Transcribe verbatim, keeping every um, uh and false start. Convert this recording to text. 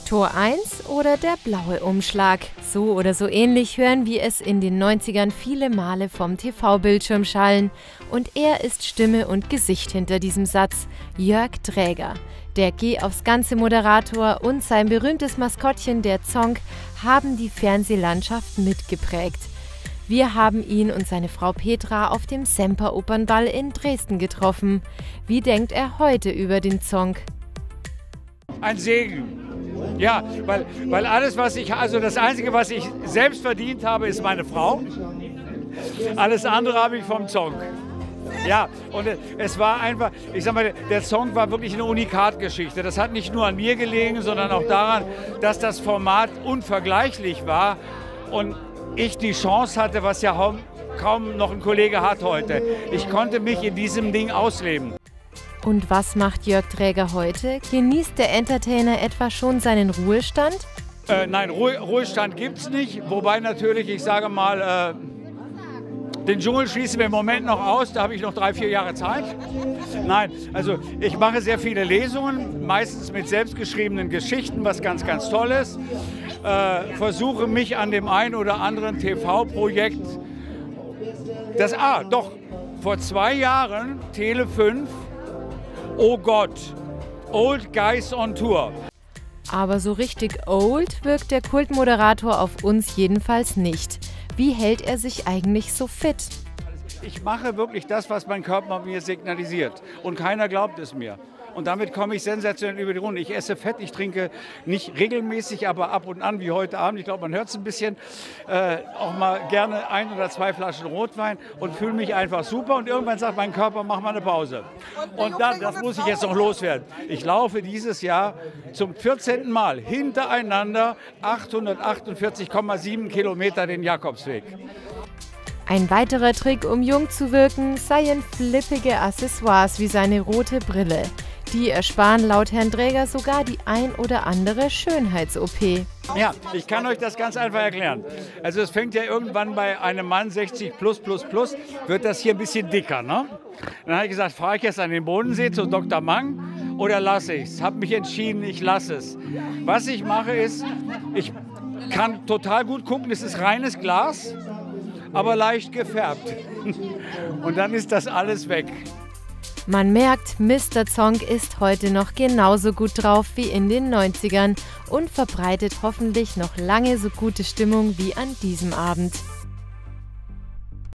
Tor eins oder der blaue Umschlag. So oder so ähnlich hören wir es in den neunzigern viele Male vom T V-Bildschirm schallen. Und er ist Stimme und Gesicht hinter diesem Satz, Jörg Dräger. Der Geh aufs Ganze Moderator und sein berühmtes Maskottchen, der Zonk, haben die Fernsehlandschaft mitgeprägt. Wir haben ihn und seine Frau Petra auf dem Semper-Opernball in Dresden getroffen. Wie denkt er heute über den Zonk? Ein Segen. Ja, weil, weil alles, was ich, also das Einzige, was ich selbst verdient habe, ist meine Frau. Alles andere habe ich vom Zonk. Ja, und es war einfach, ich sag mal, der Zonk war wirklich eine Unikatgeschichte. Das hat nicht nur an mir gelegen, sondern auch daran, dass das Format unvergleichlich war und ich die Chance hatte, was ja kaum, kaum noch ein Kollege hat heute. Ich konnte mich in diesem Ding ausleben. Und was macht Jörg Dräger heute? Genießt der Entertainer etwa schon seinen Ruhestand? Äh, nein, Ruhe, Ruhestand gibt es nicht. Wobei natürlich, ich sage mal, äh, den Dschungel schließen wir im Moment noch aus. Da habe ich noch drei, vier Jahre Zeit. Nein, also ich mache sehr viele Lesungen, meistens mit selbstgeschriebenen Geschichten, was ganz, ganz toll ist. Äh, versuche mich an dem einen oder anderen T V-Projekt, das, ah, doch, vor zwei Jahren, Tele fünf, oh Gott, Old Guys on Tour. Aber so richtig old wirkt der Kultmoderator auf uns jedenfalls nicht. Wie hält er sich eigentlich so fit? Ich mache wirklich das, was mein Körper mir signalisiert. Und keiner glaubt es mir. Und damit komme ich sensationell über die Runde. Ich esse Fett, ich trinke nicht regelmäßig, aber ab und an, wie heute Abend, ich glaube, man hört es ein bisschen, äh, auch mal gerne ein oder zwei Flaschen Rotwein und fühle mich einfach super. Und irgendwann sagt mein Körper, mach mal eine Pause. Und dann, das muss ich jetzt noch loswerden. Ich laufe dieses Jahr zum vierzehnten Mal hintereinander achthundertachtundvierzig Komma sieben Kilometer den Jakobsweg. Ein weiterer Trick, um jung zu wirken, seien flippige Accessoires wie seine rote Brille. Die ersparen laut Herrn Dräger sogar die ein oder andere Schönheits-O P. Ja, ich kann euch das ganz einfach erklären. Also es fängt ja irgendwann bei einem Mann sechzig plus plus plus, wird das hier ein bisschen dicker. Ne? Dann habe ich gesagt, fahre ich jetzt an den Bodensee zu Doktor Mang oder lasse ich es? Habe mich entschieden, ich lasse es. Was ich mache ist, ich kann total gut gucken, es ist reines Glas, aber leicht gefärbt. Und dann ist das alles weg. Man merkt, Mister Zonk ist heute noch genauso gut drauf wie in den neunzigern und verbreitet hoffentlich noch lange so gute Stimmung wie an diesem Abend.